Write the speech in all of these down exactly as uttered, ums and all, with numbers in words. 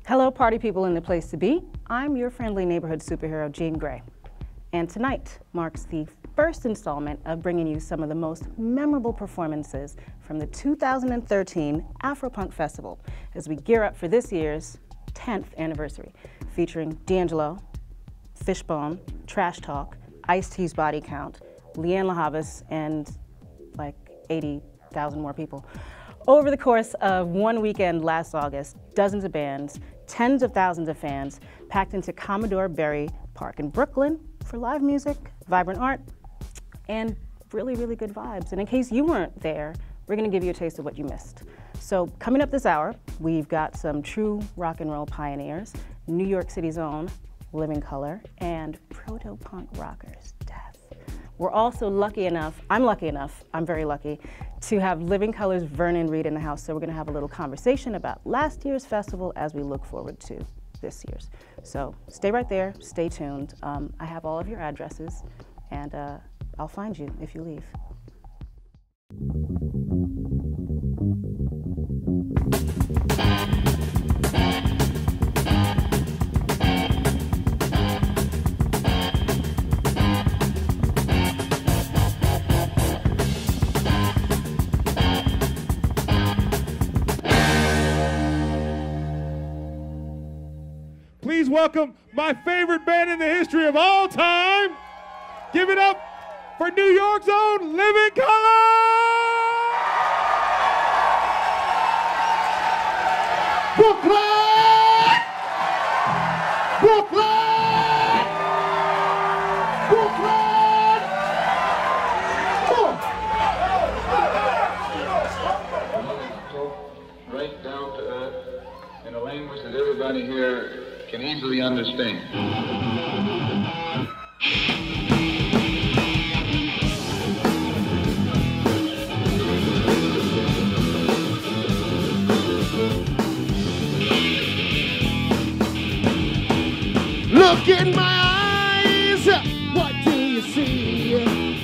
Hello, party people in the place to be. I'm your friendly neighborhood superhero, Jean Grae. And tonight marks the first installment of bringing you some of the most memorable performances from the two thousand thirteen Afropunk Festival as we gear up for this year's tenth anniversary, featuring D'Angelo, Fishbone, Trash Talk, Ice-T's Body Count, Leanne LaHavas, and like eighty thousand more people. Over the course of one weekend last August, dozens of bands, tens of thousands of fans packed into Commodore Barry Park in Brooklyn for live music, vibrant art, and really, really good vibes. And in case you weren't there, we're gonna give you a taste of what you missed. So coming up this hour, we've got some true rock and roll pioneers, New York City's own Living Colour, and proto-punk rockers, Death. We're also lucky enough, I'm lucky enough, I'm very lucky, to have Living Colour's Vernon Reid in the house, so we're gonna have a little conversation about last year's festival as we look forward to this year's. So stay right there, stay tuned. Um, I have all of your addresses, and uh, I'll find you if you leave. Please welcome my favorite band in the history of all time. Give it up for New York's own Living Colour! Brooklyn! Brooklyn! Brooklyn! Talk right down to earth in a language that everybody here can easily understand. Look in my eyes, what do you see?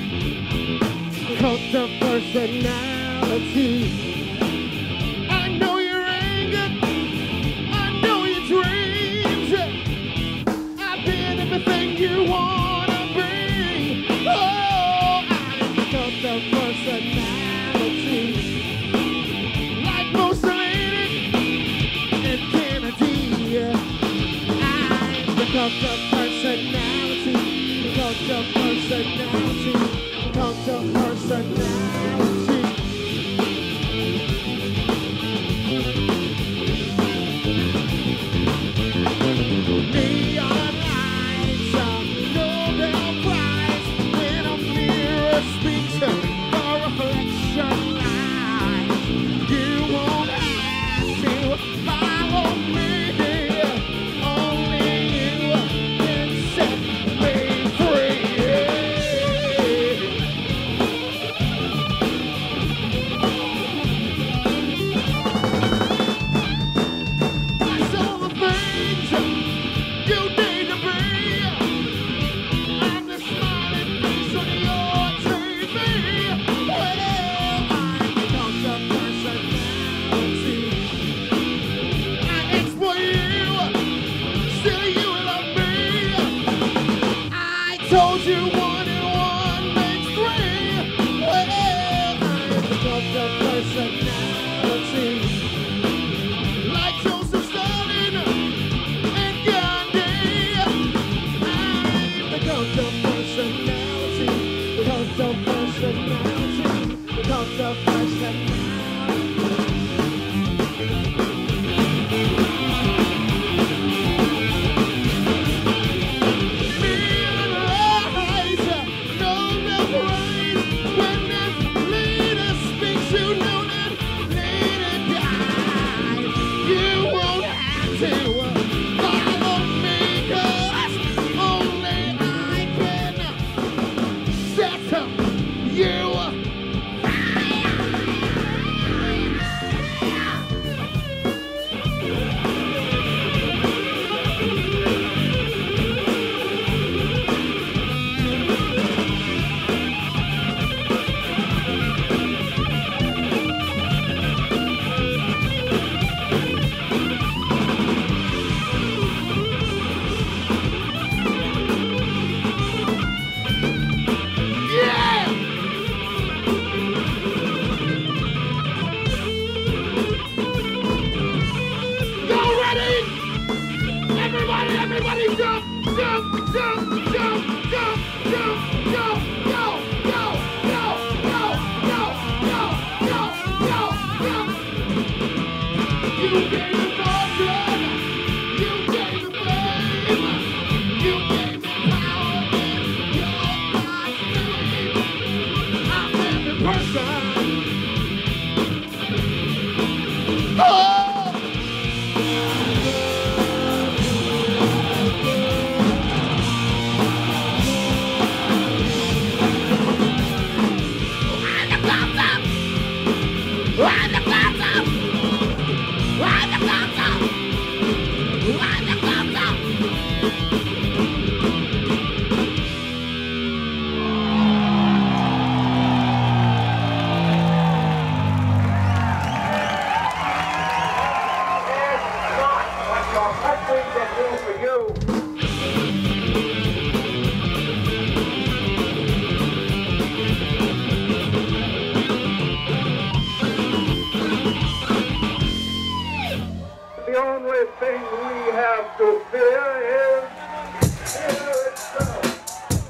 Cult of personality. I know your anger, I know your dreams. I've been everything you wanna be. Oh, I'm the cult of personality. Like Mussolini and Kennedy. I'm the cult of personality. The cult of personality. The cult of personality. Neon lights, a Nobel Prize. When a mirror speaks, the reflection lies. You won't have to follow me. Only you can set me free. That's all the things you need to be. I'm the smiling face on your T V. Well, I'm the cult of personality. I exploit you, still you love me. I told you one and one makes three. Well, I'm the cult of personality. Like Joseph Stalin and Gandhi. I'm the cult of personality. The cult of personality. The cult of personality. You Wind the clocks up! Wind the clocks up! Wind the clocks up! It's not what your country can do for you. The only thing we have to fear is fear itself.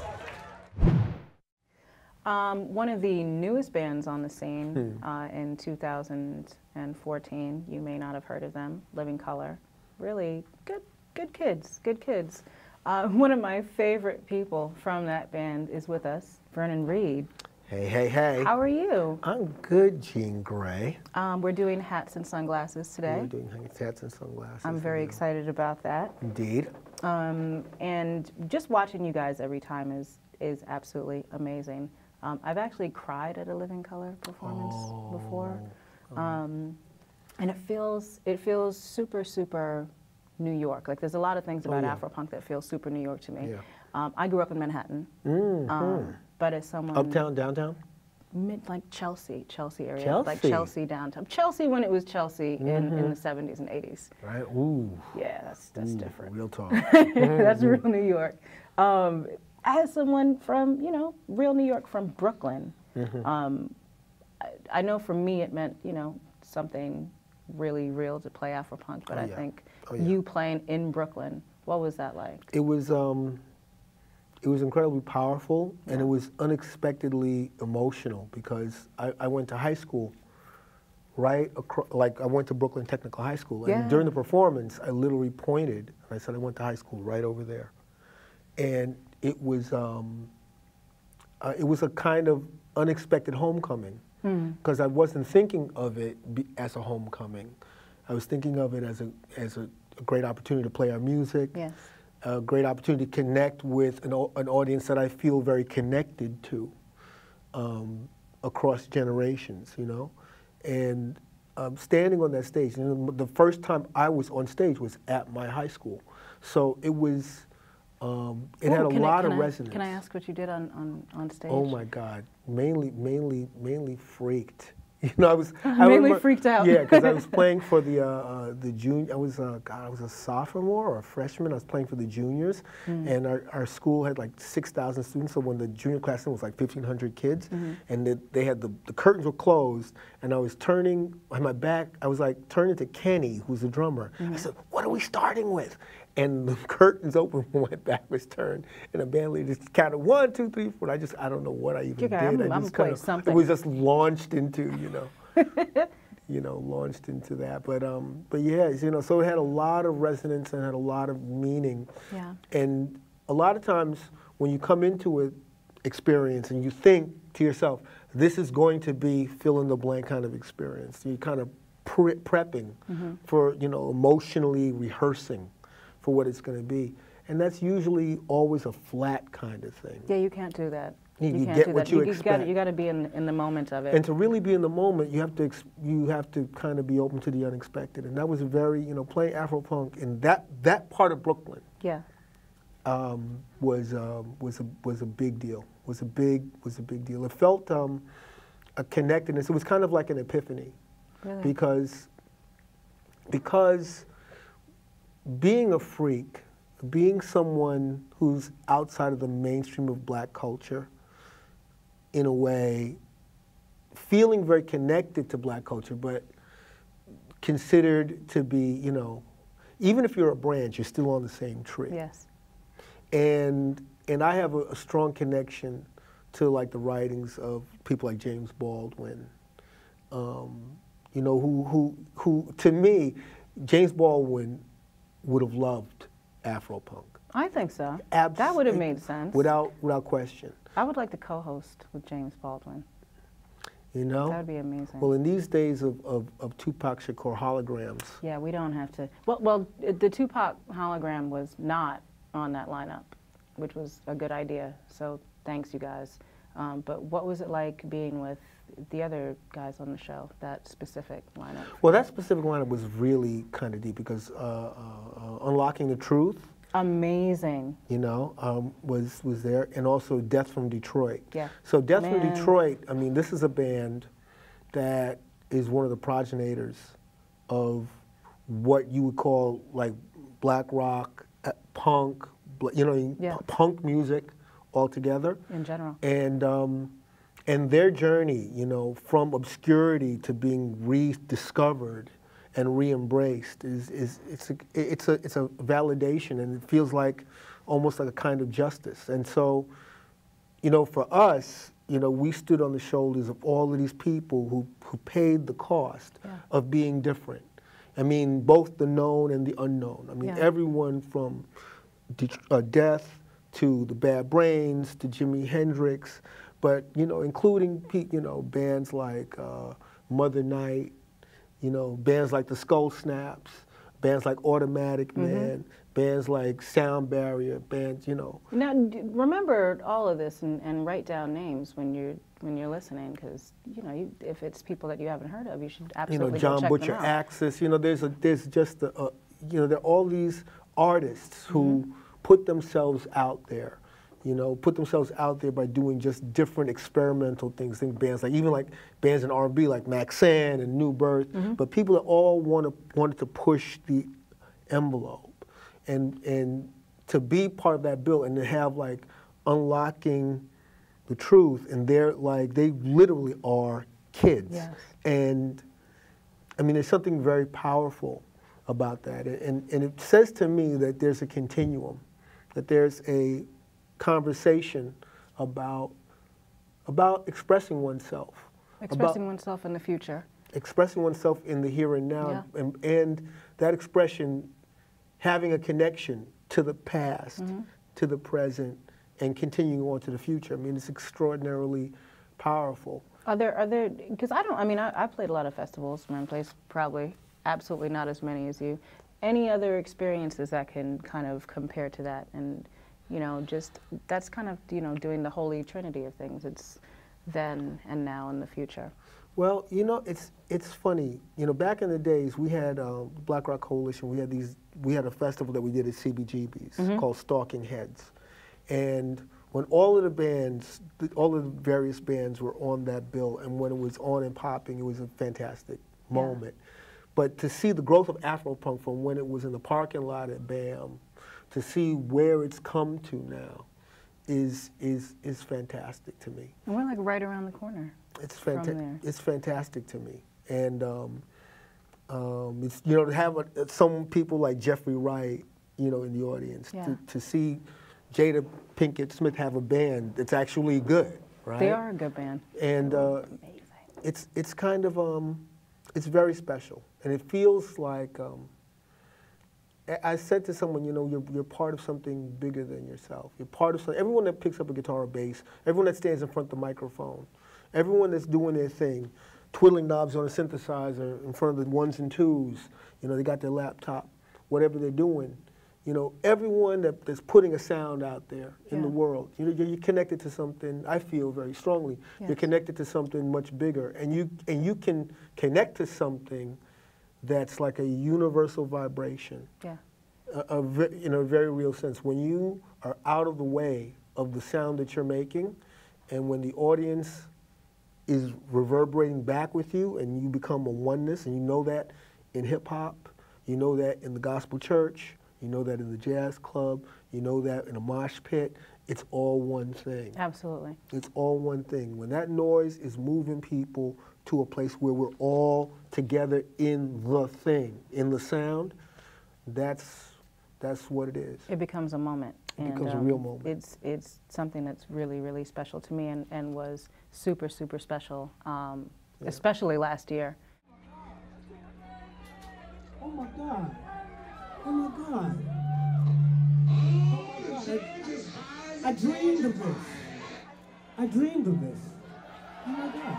Um, one of the newest bands on the scene uh, in two thousand fourteen, you may not have heard of them, Living Color. Really good, good kids, good kids. Uh, one of my favorite people from that band is with us, Vernon Reed. Hey, hey, hey. How are you? I'm good, Jean Grae. Um, we're doing hats and sunglasses today. We're doing hats and sunglasses. I'm very yeah. excited about that. Indeed. Um, and just watching you guys every time is, is absolutely amazing. Um, I've actually cried at a Living Color performance Oh. before. Um, and it feels, it feels super, super New York. Like there's a lot of things about Oh, yeah. Afropunk that feel super New York to me. Yeah. Um, I grew up in Manhattan. Mm-hmm. Um, but as someone... Uptown, downtown? Mid, like Chelsea, Chelsea area. Chelsea. Like Chelsea downtown. Chelsea when it was Chelsea in, Mm-hmm. in the seventies and eighties. Right? Ooh. Yeah, that's, that's Ooh, different. Real talk. That's real New York. Um, as someone from, you know, real New York from Brooklyn, Mm-hmm. um, I, I know for me it meant, you know, something really real to play Afropunk, but Oh, I yeah. think Oh, yeah. you playing in Brooklyn, what was that like? It was, um, it was incredibly powerful, and Yeah. it was unexpectedly emotional because I, I went to high school right across, like I went to Brooklyn Technical High School, and Yeah. during the performance, I literally pointed, and I said I went to high school right over there. And it was, um, uh, it was a kind of unexpected homecoming, because I wasn't thinking of it be, as a homecoming. I was thinking of it as a, as a, a great opportunity to play our music, Yes. a great opportunity to connect with an, au- an audience that I feel very connected to um, across generations, you know? And um, standing on that stage, you know, the first time I was on stage was at my high school. So it was, um, it Ooh, had a can I- lot can of I- resonance. Can I ask what you did on, on, on stage? Oh my God, mainly, mainly, mainly freaked. You know, I was I Mainly remember- freaked out. Yeah, because I was playing for the uh, uh, the junior. I was uh, God, I was a sophomore or a freshman. I was playing for the juniors, Mm. and our, our school had like six thousand students. So when the junior class was like fifteen hundred kids, Mm-hmm. and the, they had the the curtains were closed, and I was turning on my back. I was like turning to Kenny, who's the drummer. Mm-hmm. I said, "What are we starting with?" And the curtains opened when my back was turned, and the band leader just counted one, two, three, four. I just I don't know what I even Okay, did. I'm- I I'm just gonna play kind of something. it was just launched into you know. you know, launched into that. But um, but yeah, you know, so it had a lot of resonance and had a lot of meaning. Yeah. And a lot of times when you come into an experience and you think to yourself, this is going to be fill in the blank kind of experience. You're kind of pre prepping for, you know, emotionally rehearsing for what it's going to be. And that's usually always a flat kind of thing. Yeah, you can't do that. You- you can't get do what that. you you gotta, expect. you got to be in, in the moment of it. And to really be in the moment, you have to ex you have to kind of be open to the unexpected. And that was very, you know, playing Afropunk in that that part of Brooklyn yeah. um, was um, was a was a big deal. Was a big was a big deal. It felt um, a connectedness. It was kind of like an epiphany, Really? because because being a freak, being someone who's outside of the mainstream of black culture, in a way, feeling very connected to black culture, but considered to be, you know, even if you're a branch, you're still on the same tree. Yes. And and I have a, a strong connection to like the writings of people like James Baldwin, um, you know, who who who to me, James Baldwin would have loved Afropunk. I think so. Abs- That would have made sense. Without without question. I would like to co-host with James Baldwin. You know? That would be amazing. Well, in these days of, of, of Tupac Shakur holograms, Yeah, we don't have to. Well, well, the Tupac hologram was not on that lineup, which was a good idea. So thanks, you guys. Um, but what was it like being with the other guys on the show, that specific lineup? Well, that specific lineup was really kind of deep because uh, uh, uh, Unlocking the Truth, amazing, you know, um, was was there, and also Death from Detroit. Yeah. So Death Man. from Detroit, I mean, this is a band that is one of the progenitors of what you would call like black rock, uh, punk, bl- you know, Yeah. p- punk music altogether. in general. And um, and their journey, you know, from obscurity to being rediscovered and re-embraced is is it's a it's a it's a validation, and it feels like almost like a kind of justice. And so, you know, for us, you know, we stood on the shoulders of all of these people who who paid the cost Yeah. of being different. I mean, both the known and the unknown. I mean, Yeah. everyone from De- uh, Death to the Bad Brains to Jimi Hendrix, but you know, including pe- you know bands like uh, Mother Night, you know, bands like the Skull Snaps, bands like Automatic Mm-hmm. Man, bands like Sound Barrier, bands, you know. Now, d- remember all of this and, and write down names when you're when you're listening, because you know, you, if it's people that you haven't heard of, you should You absolutely know, go John check Butcher them out. Axis. You know, there's a there's just a, a you know, there are all these artists who put themselves out there. You know, put themselves out there by doing just different experimental things. Think bands like even like bands in R and B like Maxan and New Birth, but people that all want to wanted to push the envelope, and and to be part of that bill and to have like Unlocking the Truth, and they're like they literally are kids, Yes. and I mean there's something very powerful about that, and and it says to me that there's a continuum, that there's a conversation about about expressing oneself, Expressing about oneself in the future. expressing oneself in the here and now, Yeah. and, and that expression having a connection to the past, Mm-hmm. to the present, and continuing on to the future. I mean, it's extraordinarily powerful. Are there, are there, because I don't, I mean, I, I played a lot of festivals, man, plays probably absolutely not as many as you. Any other experiences that can kind of compare to that? And, you know, just, that's kind of, you know, doing the holy trinity of things. It's then and now and the future. Well, you know, it's it's funny. You know, back in the days, we had um, Black Rock Coalition. We had these. We had a festival that we did at C B G B's called Stalking Heads, and when all of the bands, th- all of the various bands were on that bill, and when it was on and popping, it was a fantastic moment. But to see the growth of Afropunk from when it was in the parking lot at BAM, to see where it's come to now, is is is fantastic to me. And we're like right around the corner. It's from fantastic. there. It's fantastic to me, and um, um, it's you know to have a, some people like Jeffrey Wright, you know, in the audience, Yeah. to, to see Jada Pinkett Smith have a band that's actually good, right? They are a good band. And uh, Amazing. it's it's kind of um, it's very special, and it feels like um, I, I said to someone, you know, you're you're part of something bigger than yourself. You're part of something. Everyone that picks up a guitar or bass, everyone that stands in front of the microphone, everyone that's doing their thing, twiddling knobs on a synthesizer in front of the ones and twos, you know, they got their laptop, whatever they're doing, you know, everyone that, that's putting a sound out there in Yeah. the world, you know, you're, you're connected to something, I feel very strongly, Yes. you're connected to something much bigger, and you, and you can connect to something that's like a universal vibration, Yeah. a, a ve- in a very real sense. When you are out of the way of the sound that you're making, and when the audience is reverberating back with you, and you become a oneness, and you know that in hip hop, you know that in the gospel church, you know that in the jazz club, you know that in a mosh pit, it's all one thing. Absolutely. It's all one thing. When that noise is moving people to a place where we're all together in the thing, in the sound, that's that's what it is. It becomes a moment. It becomes a real moment. It's it's something that's really, really special to me, and, and was super, super special, um, Yeah. especially last year. Oh my God. Oh my God. Oh my God. I, I dreamed of this. I dreamed of this. Oh my God.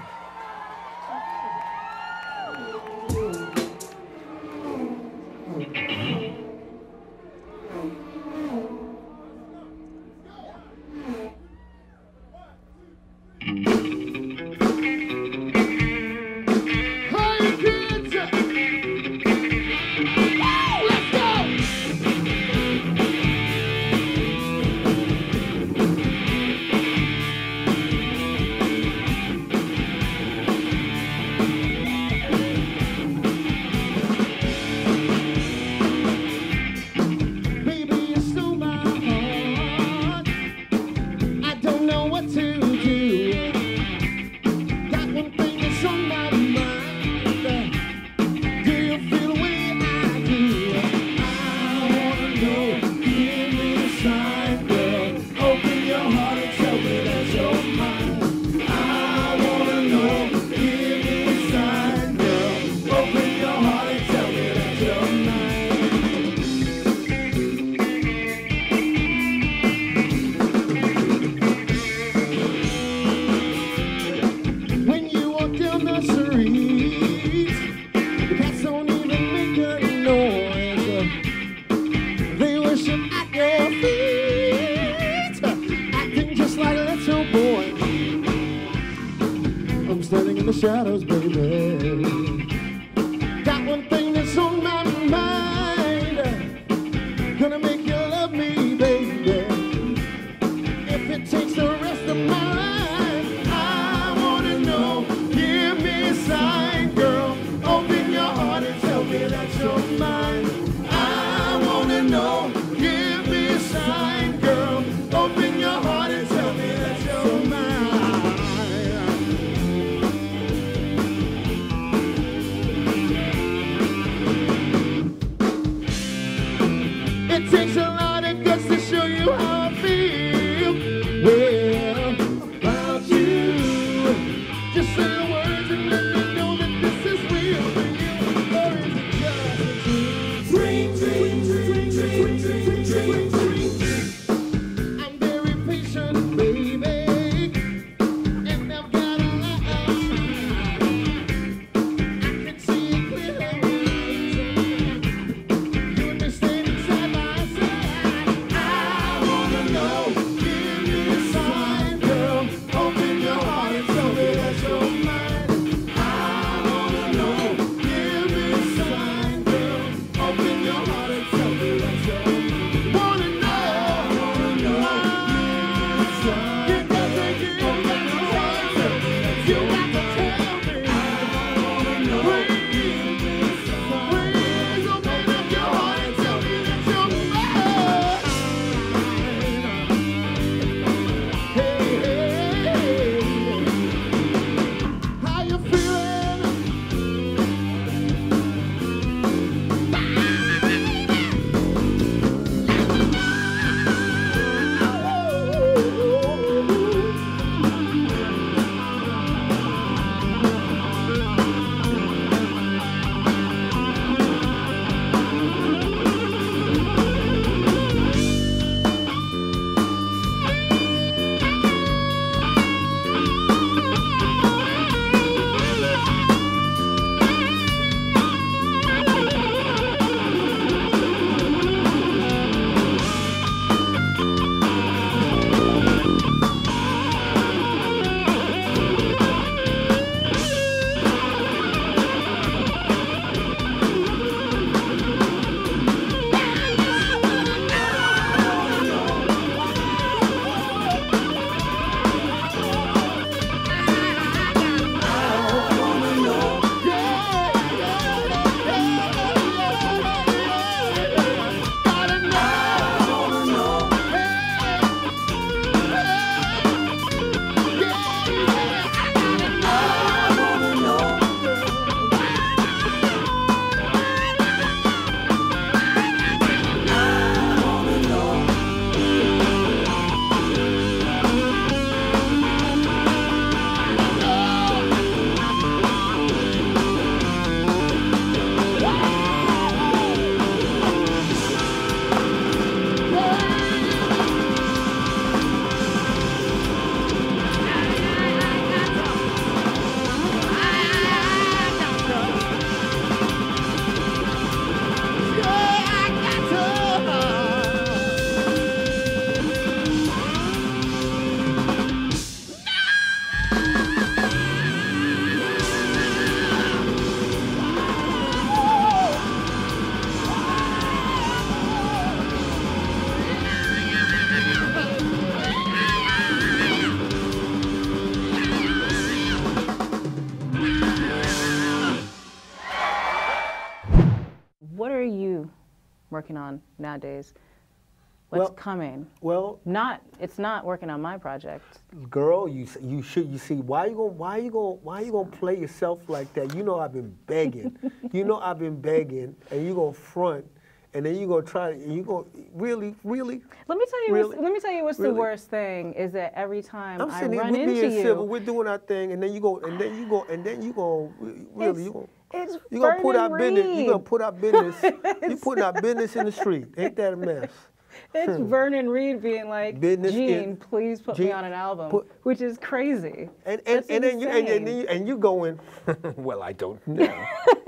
working on nowadays? What's Well- coming? Well, Not, it's not working on my project. girl, you s- you should you see why you gonna why you gonna why you gonna play yourself like that? You know I've been begging, you know I've been begging, and you gonna front, and then you gonna try and you gonna really really. Let me tell you. Really? What's, let me tell you what's Really? the worst thing is that every time I'm I sitting here, run we're into being you, civil, we're doing our thing, and then you go and then you go and then you go really you gonna. it's You gonna put our Vernon business. You gonna Reed. put our business. You putting our business in the street. Ain't that a mess? It's Vernon Reed being like, Business Gene, in- please put me Gene, on an album, put- which is crazy. And and, That's and then you and, and, insane. then you and you going. Well, I don't know.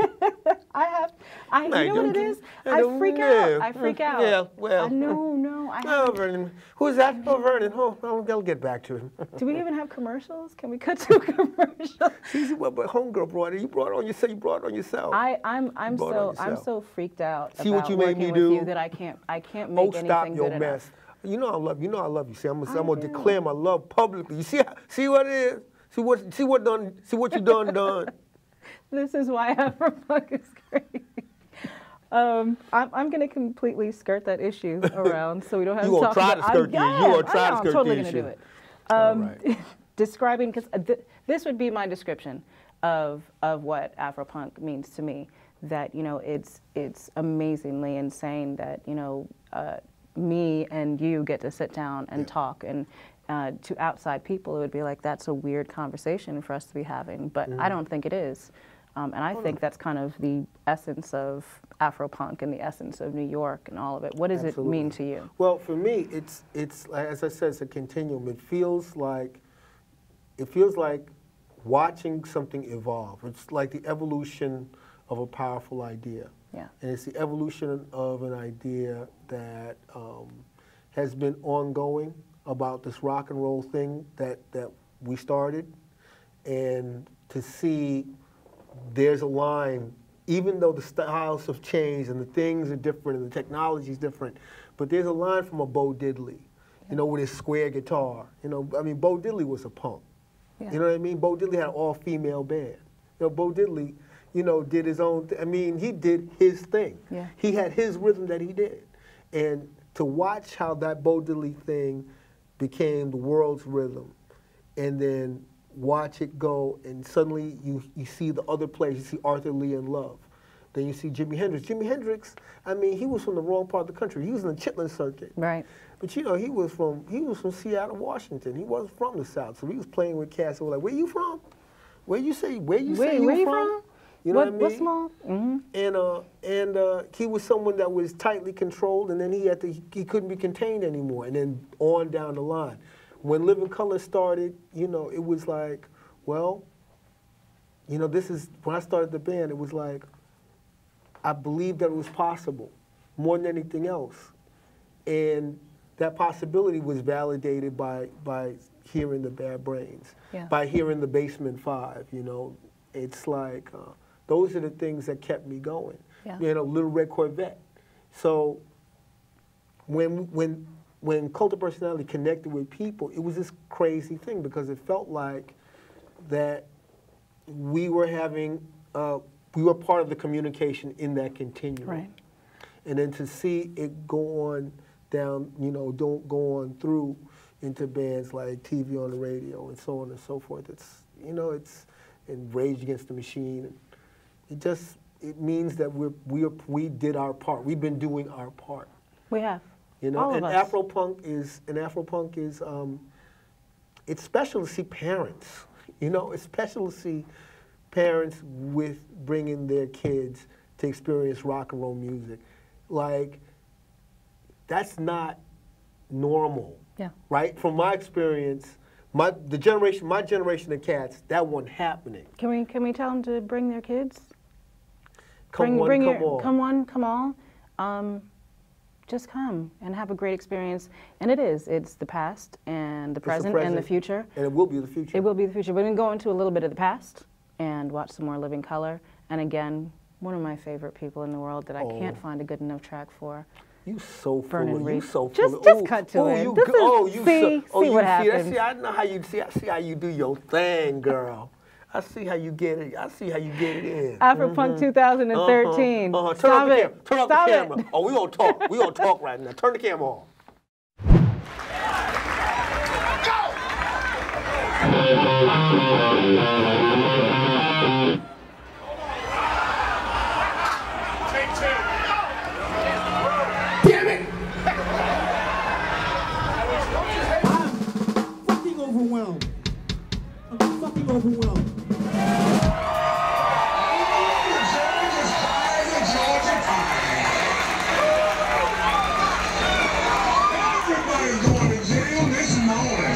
I have, I, you I know what it don't- is? I I, don't freak know. out. I freak out. Yeah, well. I, no, no. I Oh, have, Vernon. Who's that? Oh, Vernon. Oh, I'll, I'll get back to him. do we even have commercials? Can we cut to a commercial? See, see what? But homegirl brought it. You brought it on yourself. You brought it on yourself. I, I'm, I'm brought so, on I'm yourself. so freaked out See about what you made working me with do? you that I can't, I can't make Oh, anything stop your good mess. enough. You know I love you. Know I love you. See, I'm, gonna- I'm I gonna do. declare my love publicly. You see, how- see what it is. See what, see what done. See what you done done. This is why Afropunk is great. Um, I'm, I'm going to completely skirt that issue around, so we don't have You to gonna talk try about. to skirt the- I'm, you I gonna am, try I to am, skirt I'm totally the gonna do issue. it. All Um, right. describing, because th this would be my description of of what Afropunk means to me. That you know, it's it's amazingly insane that you know uh, me and you get to sit down and talk, and uh, to outside people it would be like that's a weird conversation for us to be having, but Mm-hmm. I don't think it is. Um, and I Oh, think that's kind of the essence of Afropunk and the essence of New York and all of it. What does Absolutely. it mean to you? Well, for me, it's it's as I said, it's a continuum. It feels like it feels like watching something evolve. It's like the evolution of a powerful idea. Yeah. And it's the evolution of an idea that um, has been ongoing about this rock and roll thing that, that we started. And to see there's a line, even though the styles have changed and the things are different and the technology is different, but there's a line from a Bo Diddley, you know, with his square guitar. You know, I mean, Bo Diddley was a punk. Yeah. You know what I mean? Bo Diddley had an all-female band. You know, Bo Diddley, you know, did his own, th I mean, he did his thing. Yeah. He had his rhythm that he did. And to watch how that Bo Diddley thing became the world's rhythm, and then watch it go, and suddenly you, you see the other players. You see Arthur Lee in Love. Then you see Jimi Hendrix. Jimi Hendrix, I mean, he was from the wrong part of the country. He was in the Chitlin circuit. Right. But you know, he was from he was from Seattle, Washington. He wasn't from the South, so he was playing with cats who were like, "Where you from? Where you say? Where you Where- say you where you from? from? You know what, what I mean? what small? Mm-hmm. And uh, and uh, he was someone that was tightly controlled, and then he had to he, he couldn't be contained anymore, and then on down the line. When Living Color started, you know, it was like, well, you know, this is when I started the band. It was like I believed that it was possible more than anything else, and that possibility was validated by by hearing the Bad Brains, Yeah. by hearing the Basement Five. You know, it's like uh, those are the things that kept me going. Yeah. You know, Little Red Corvette. So when when when Cult of Personality connected with people, it was this crazy thing because it felt like that we were having uh, we were part of the communication in that continuum. Right. And then to see it go on down, you know, don't go on through into bands like T V on the radio and so on and so forth. It's, you know, it's, and Rage Against the Machine. And it just, it means that we're, we're, we did our part. We've been doing our part. We have. You know, All of and us. Afropunk is, and Afropunk is, um, it's special to see parents. You know, it's special to see parents with bringing their kids to experience rock and roll music. Like, that's not normal. Yeah. Right? From my experience, my the generation, my generation of cats, that wasn't happening. Can we can we tell them to bring their kids? Come bring one, bring come your all. come one, come all. Um, just come and have a great experience. And it is. It's the past and the present, and the future. And it will be the future. It will be the future. We're going to go into a little bit of the past and watch some more Living Color. And again, one of my favorite people in the world that I Oh. can't find a good enough track for. You so full Vernon of, you Reed. so full Just- of, just ooh, cut to ooh, it. You, This go- is- oh, you see- so, oh, see you what see, that, happens. see, I know how you see, I see how you do your thing, girl. I see how you get it. I see how you get it in. Afropunk mm-hmm. two thousand thirteen. Uh-huh. Uh-huh. Turn Stop off the it. camera. Turn off Stop the camera. It. Oh, we gonna talk. We gonna talk right now. Turn the camera on. Take two. Damn it! I'm fucking overwhelmed. I'm fucking overwhelmed. Everybody's going to jail this morning.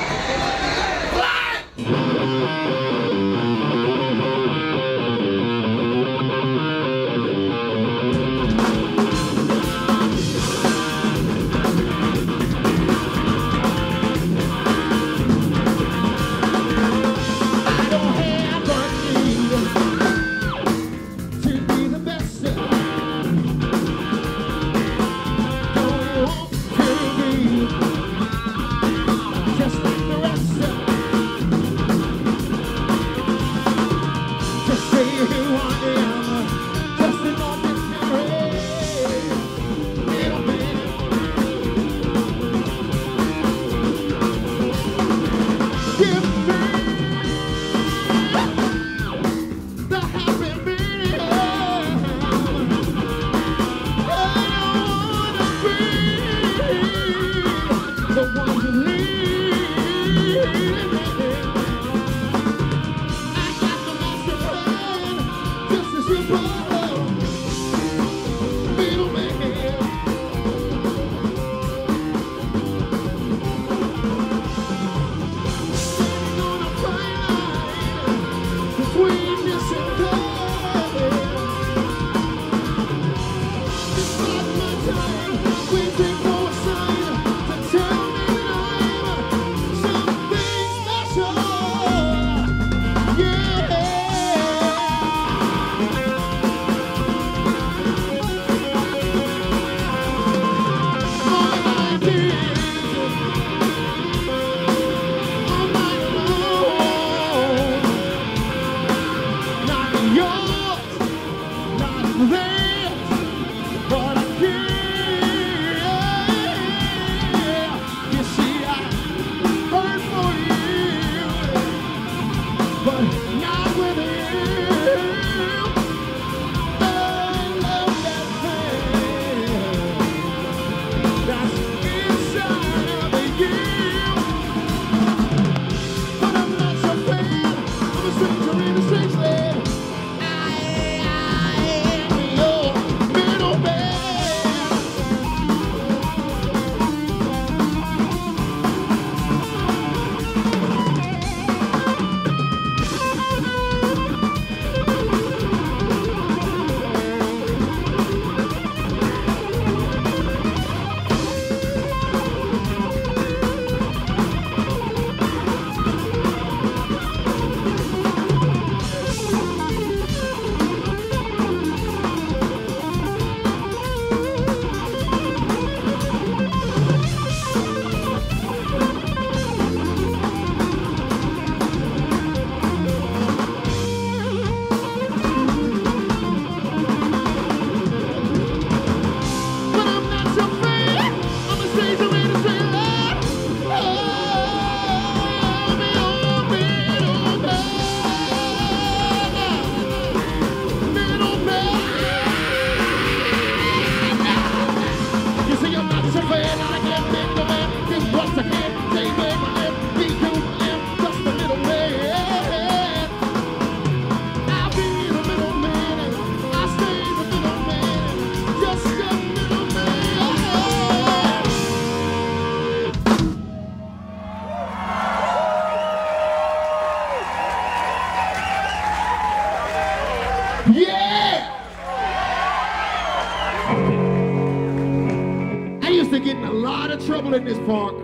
Trouble in this park.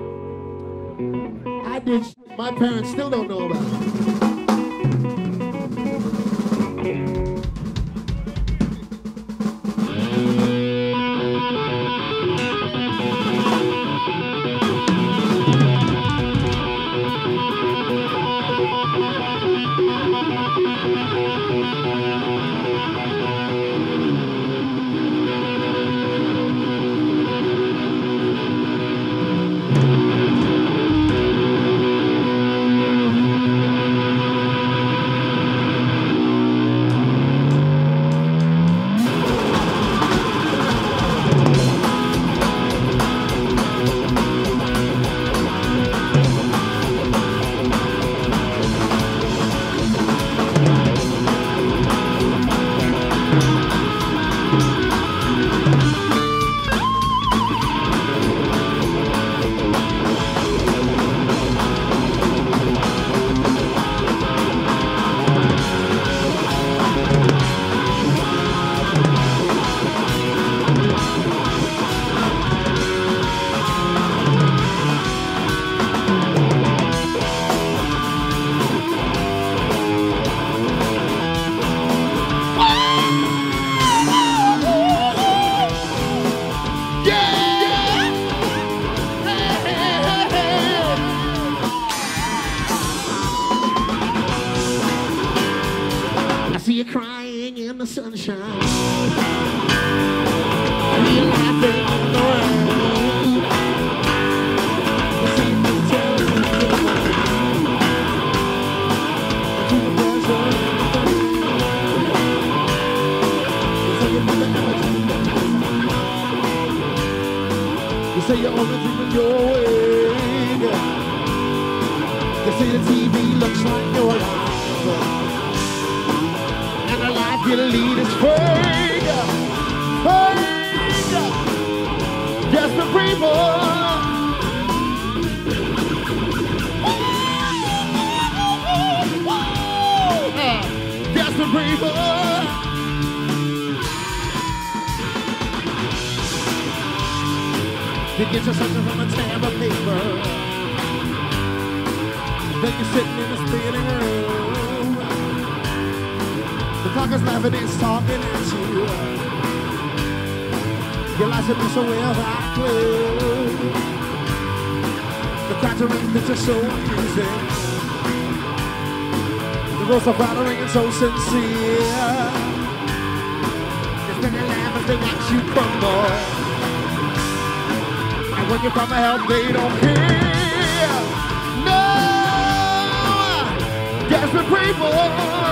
I did shit my parents still don't know about. sunshine. We're laughing on the rain. The same hotel room. To the present. You say you never ever dreamed of this. You say you're only dreaming your way. You say the T V looks like your life. And the life you lead is fake, fake. Just the people. Just the people. You get you something from a tab of paper. Then you're sitting in the spinning room. The clock is laughing, it's talking at you. Your lights have been so well that clue. The crowds are in picture so easy. The roads are flattering and so sincere. It's been a laugh as they watch you crumble. And when you come to help, they don't care. No, desperate people.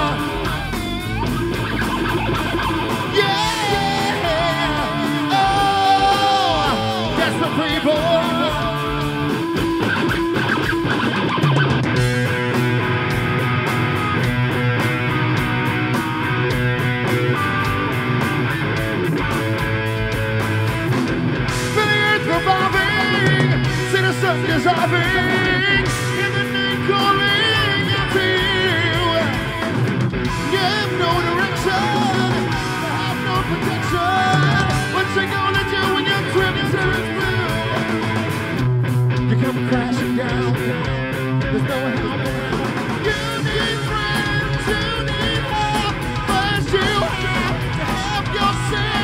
Dissolving in the night, calling out to you. You have no direction, you have no protection. What you gonna do when your trip turns blue? You come crashing down, there's no help around. You need friends, you need help, but you have to help yourself.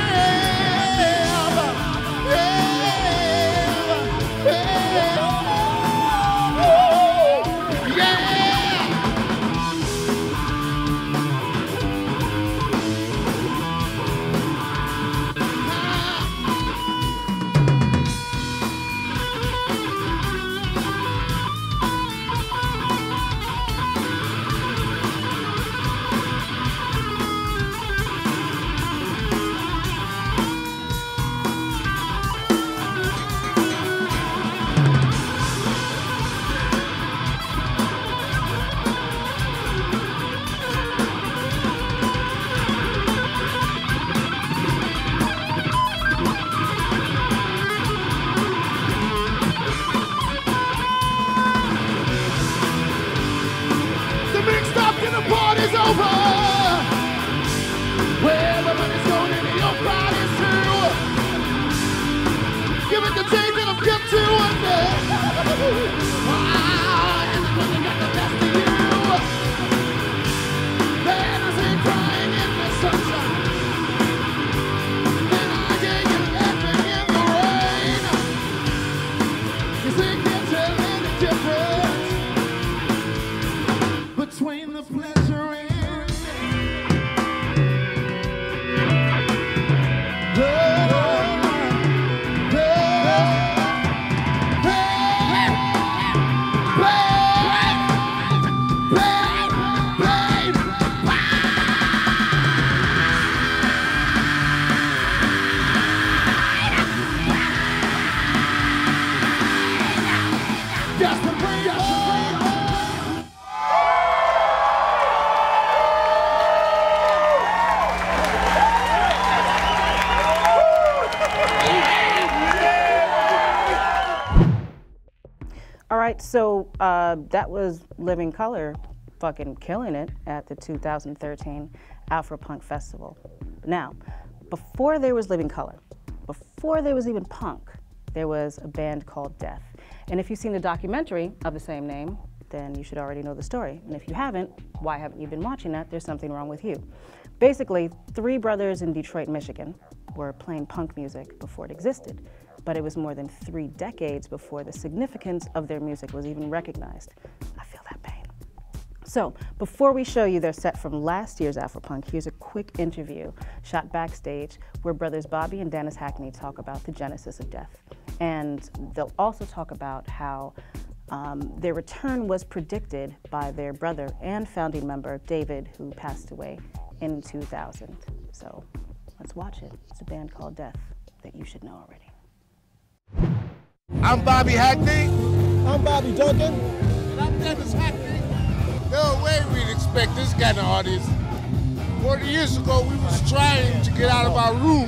right, so uh, that was Living Color fucking killing it at the two thousand thirteen Afropunk Festival. Now, before there was Living Color, before there was even punk, there was a band called Death. And if you've seen the documentary of the same name, then you should already know the story. And if you haven't, why haven't you been watching that? There's something wrong with you. Basically, three brothers in Detroit, Michigan were playing punk music before it existed, but it was more than three decades before the significance of their music was even recognized. I feel that pain. So, before we show you their set from last year's Afropunk, here's a quick interview shot backstage where brothers Bobby and Dennis Hackney talk about the genesis of Death. And they'll also talk about how um, their return was predicted by their brother and founding member, David, who passed away in two thousand. So, let's watch it. It's a band called Death that you should know already. I'm Bobby Hackney. I'm Bobby Duncan. And I'm Dennis Hackney. No way we'd expect this kind of audience. forty years ago, we was trying to get out of our room.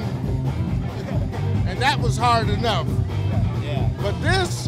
And that was hard enough. Yeah. But this,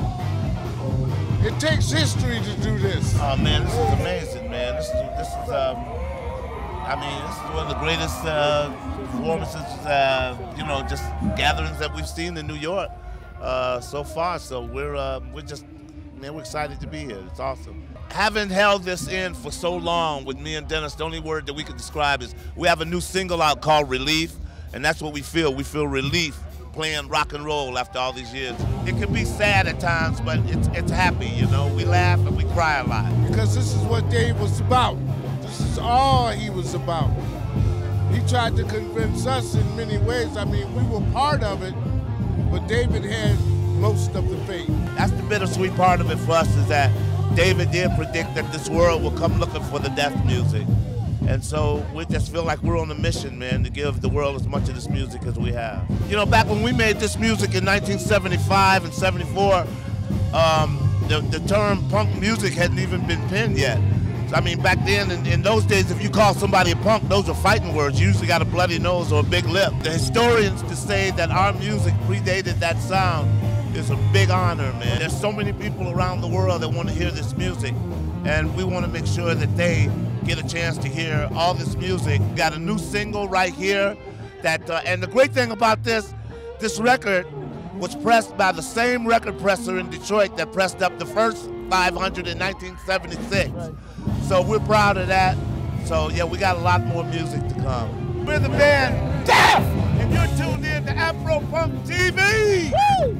it takes history to do this. Oh man, this is amazing, man. This is, this is um, I mean, this is one of the greatest uh, performances, uh, you know, just gatherings that we've seen in New York uh, so far. So we're uh, we're just, man, we're excited to be here. It's awesome. Having held this in for so long with me and Dennis, the only word that we could describe is we have a new single out called Relief, and that's what we feel. We feel relief playing rock and roll after all these years. It can be sad at times, but it's, it's happy, you know. We laugh and we cry a lot. Because this is what Dave was about. This is all he was about. He tried to convince us in many ways. I mean, we were part of it, but David had most of the faith. That's the bittersweet part of it for us, is that David did predict that this world will come looking for the death music. And so we just feel like we're on a mission, man, to give the world as much of this music as we have. You know, back when we made this music in nineteen seventy-five and seventy-four, um, the, the term punk music hadn't even been penned yet. So, I mean, back then, in, in those days, if you call somebody a punk, those are fighting words. You usually got a bloody nose or a big lip. The historians to say that our music predated that sound is a big honor, man. There's so many people around the world that want to hear this music, and we want to make sure that they get a chance to hear all this music. We got a new single right here, that, uh, and the great thing about this, this record was pressed by the same record presser in Detroit that pressed up the first five hundred in nineteen seventy-six. Right. So we're proud of that. So yeah, we got a lot more music to come. We're the band Death, and you're tuned in to Afropunk T V. Woo!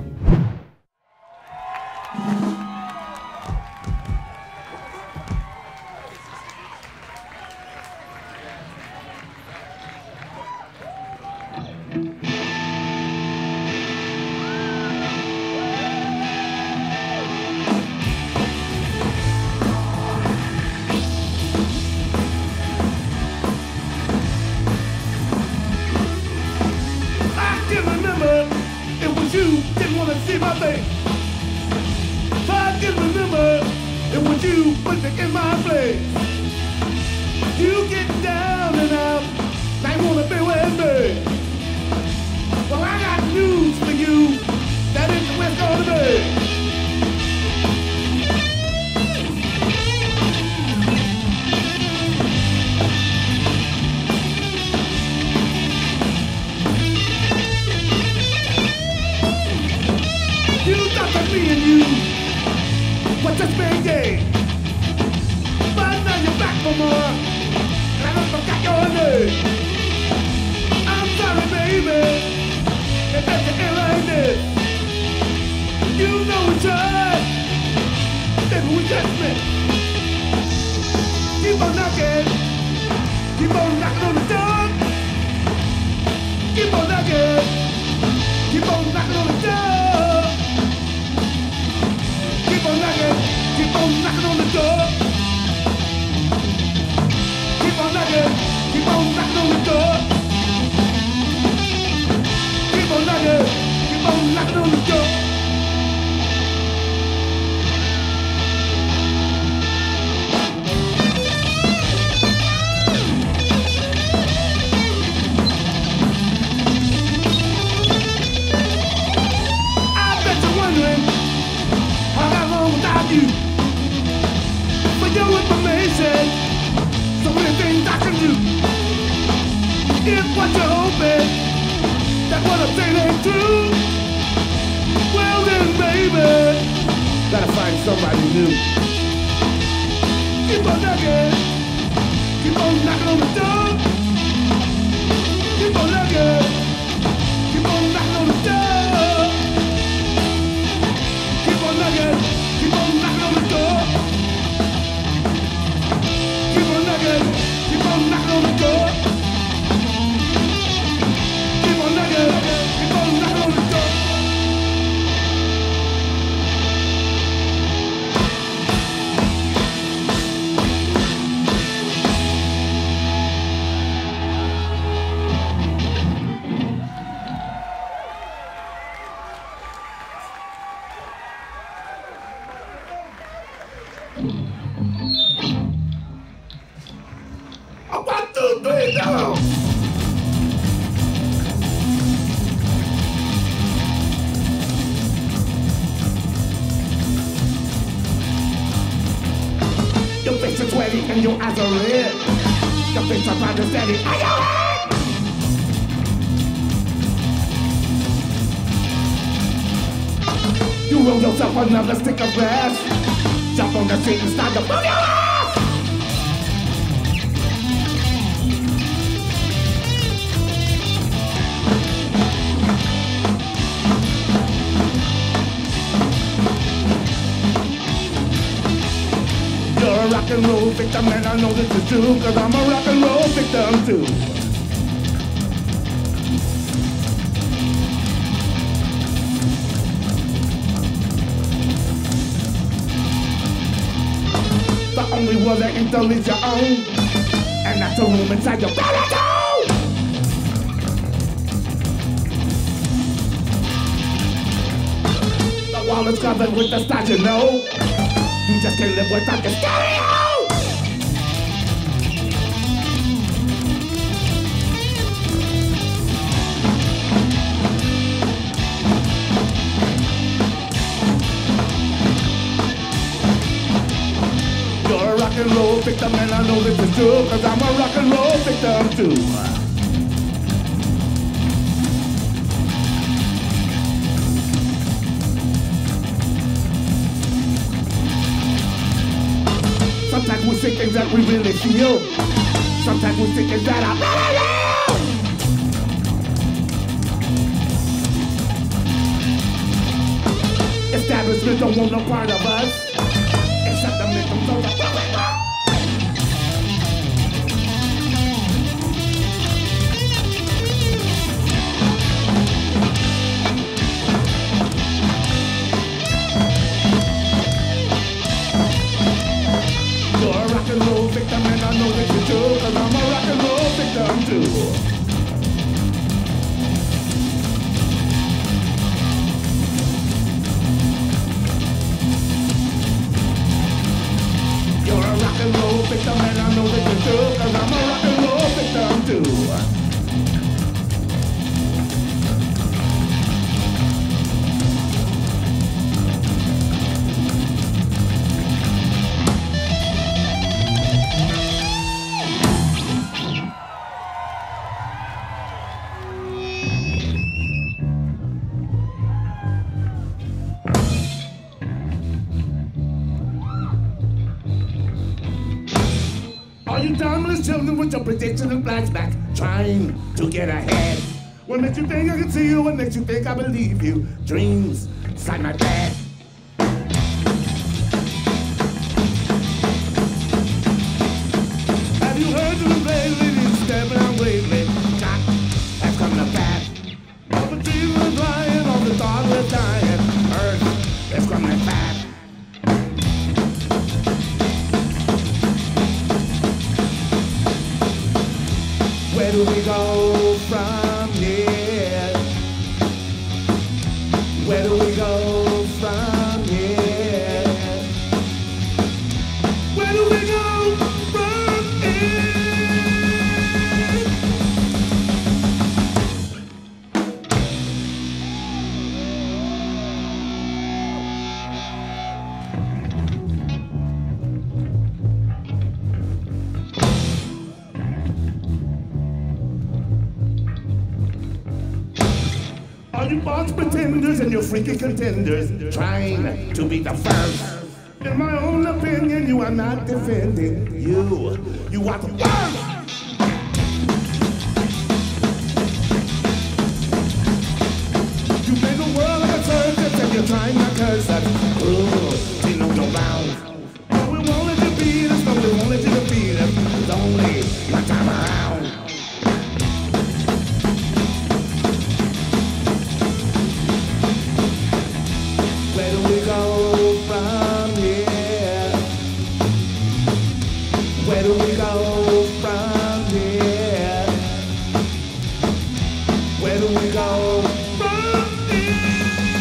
You didn't want to see my face. I can remember it was you put me in my place. You get down and out, I wanna be with me. Well, I got news for you, that ain't the way it's gonna be. Me and you, what just been gay? But now you're back for more, and I forgot your name. I'm sorry, baby, it doesn't end like this. You know we tried, then we just met. Keep on knocking, keep on knocking on the door. Keep on knocking, keep on knocking on the door. Keep on knocking, keep on knocking on the door. Keep on knocking, keep on knocking on the door. Keep on knocking, keep on knocking on the door. me that what I'm saying ain't true, well then, baby, gotta find somebody new. Keep on knocking, keep on knocking on the door. Keep on knocking, keep on knocking on the door. Keep on knocking, keep on knocking on the door. Keep on knocking, keep on knocking on the door. Keep on knocking, keep on knocking on the door. One, two, three, go! Your face is sweaty and your eyes are red. Your face are proud and steady. Are you head? You roll yourself another stick of grass. Jump on the street and start to move your ass. You're a rock and roll victim and I know this is true, cause I'm a rock and roll victim too. The only one that can delete your own, and that's a room inside your belly too. The wall is covered with the stars, you know. You just can't live without your stereo. You're a rock and roll victim and I know this is true, cause I'm a rock and roll victim too. Sometimes we think things that we really feel. Sometimes we think things that are really real. Establishment don't want no part of us, except to make them so the public know. You're a rock and roll victim and I know this is true, cause I'm a rock and roll victim too. You're a rock and roll victim and I know this is true, cause I'm a rock and roll victim too. All you timeless children with your predictions and flashbacks, trying to get ahead. What makes you think I can see you? What makes you think I believe you? Dreams inside my bed. Have you heard of the ladies stepping out lately? Jack has come to pass. All the trees are flying, all the stars are dying. Earth is coming back. Where do we go from here? Where do we go from All you false pretenders and your freaky contenders trying to be the first. In my own opinion, you are not defending you. You are the worst. You made the world like a circus and you're trying to curse us. Ooh, you know your bounds. No, we won't let you beat us. No, we won't let you defeat us. It's only one time around. Where do we go from here? Where do we go from here? Where do we go from here?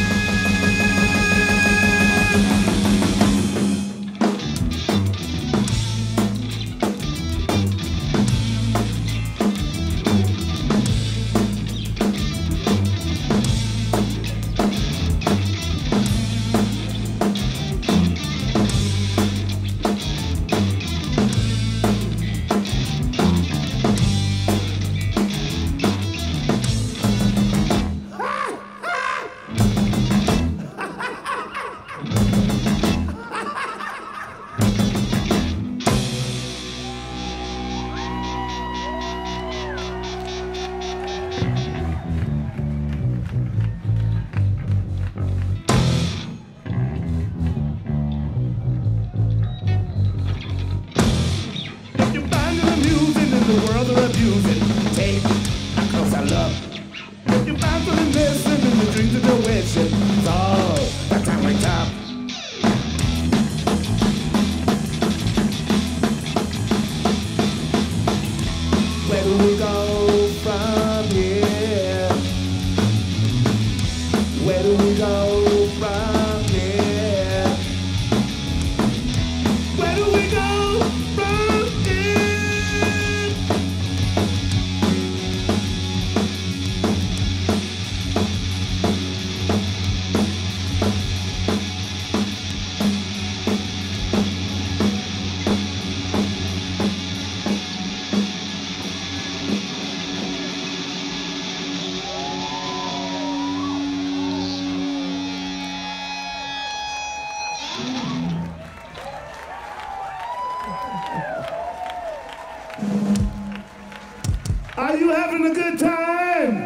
Are you having a good time?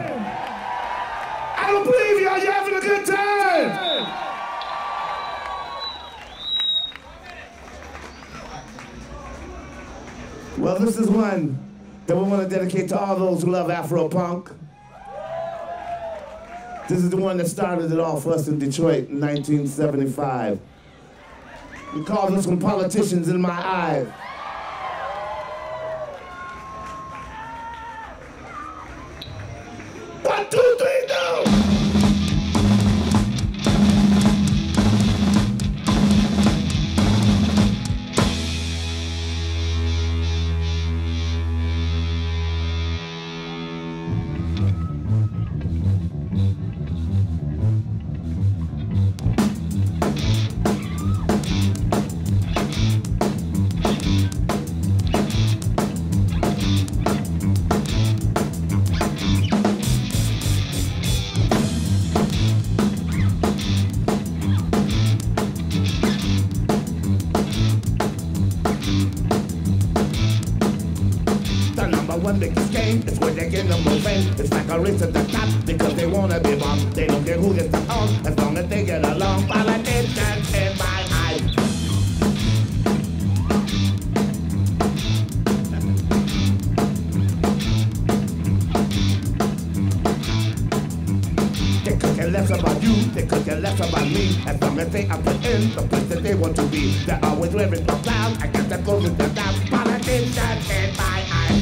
I don't believe you. Are you having a good time? Well, this is one that we want to dedicate to all those who love Afropunk. This is the one that started it all for us in Detroit in nineteen seventy-five. We call this one Politicians in My Eyes. One, two, three, go! One biggest game, it's where they get the most fame. It's like a race to the top because they wanna be bomb. They don't care who gets the on as long as they get along. Politicians in my eyes. They could care less about you, they could care less about me. As long as they are put in the place that they want to be. They're always wearing the clown, I guess that goes with the down. Politicians in my eyes.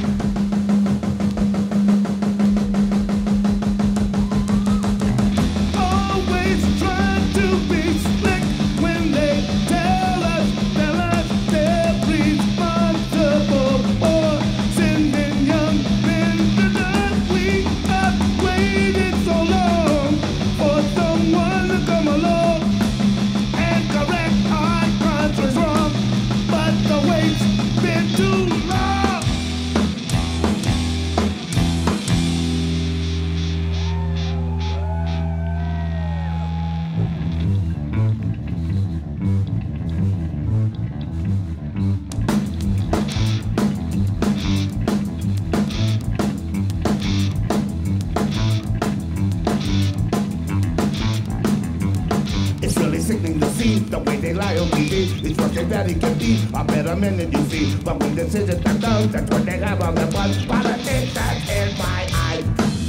they lie on T V. It's what they really can be, a better man than you see. But when decisions are done, that's what they have on the bus. Politics that's in my eyes.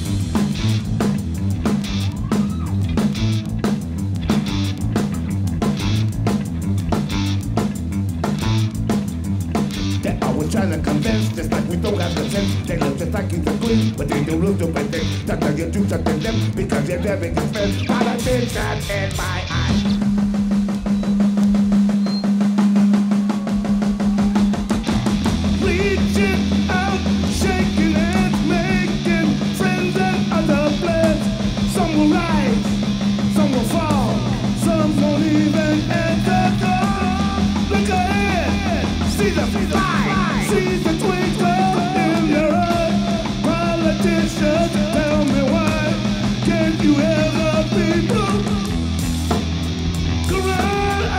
They're always trying to convince, just like we don't have the sense. They look just like he's a queen, but they do look to pretend. That's how you do something them, because they're very expensive. Politics that's in my eyes. Reaching out, shaking hands, making friends and other plans. Some will rise, some will fall, some won't even enter the door. Look ahead, see the fly, see the twinkle in your eye. Politicians, tell me why can't you hear the people cry?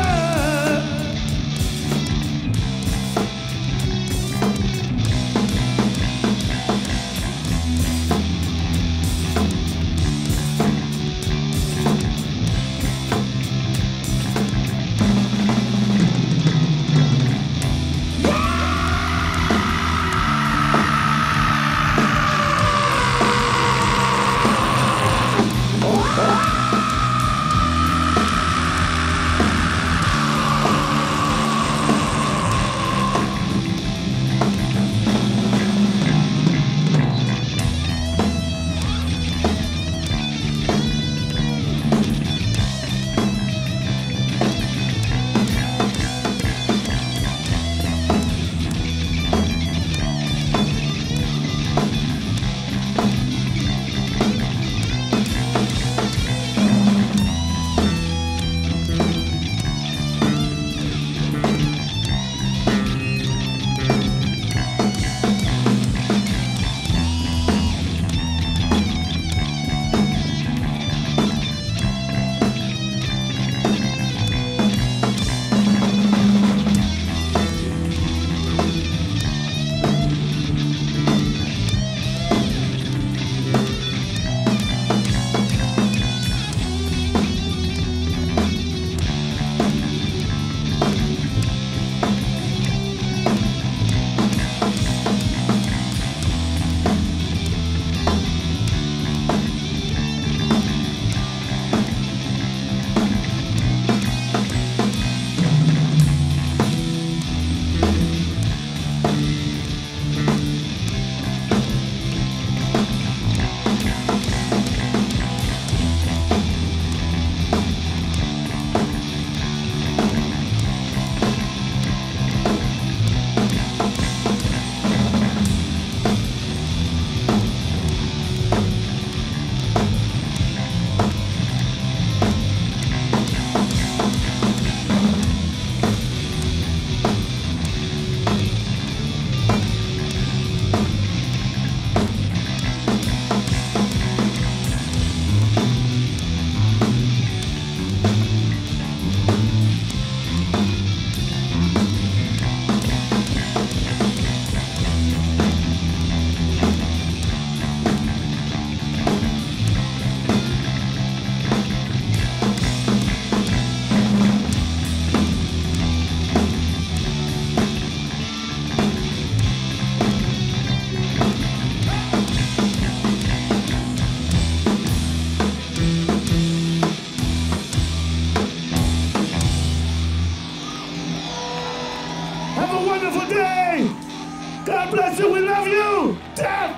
God bless you, we love you! Death!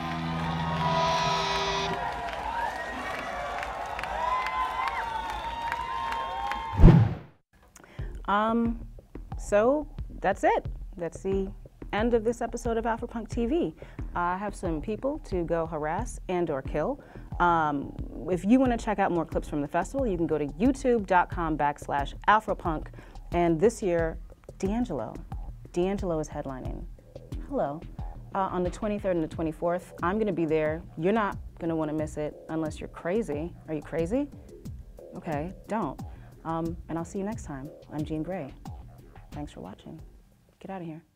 Um, so that's it. That's the end of this episode of Afropunk T V. I have some people to go harass and or kill. Um, if you want to check out more clips from the festival, you can go to youtube.com backslash Afropunk. And this year, D'Angelo. D'Angelo is headlining. Hello. Uh, on the twenty-third and the twenty-fourth, I'm going to be there. You're not going to want to miss it unless you're crazy. Are you crazy? Okay, don't. Um, and I'll see you next time. I'm Jean Grae. Thanks for watching. Get out of here.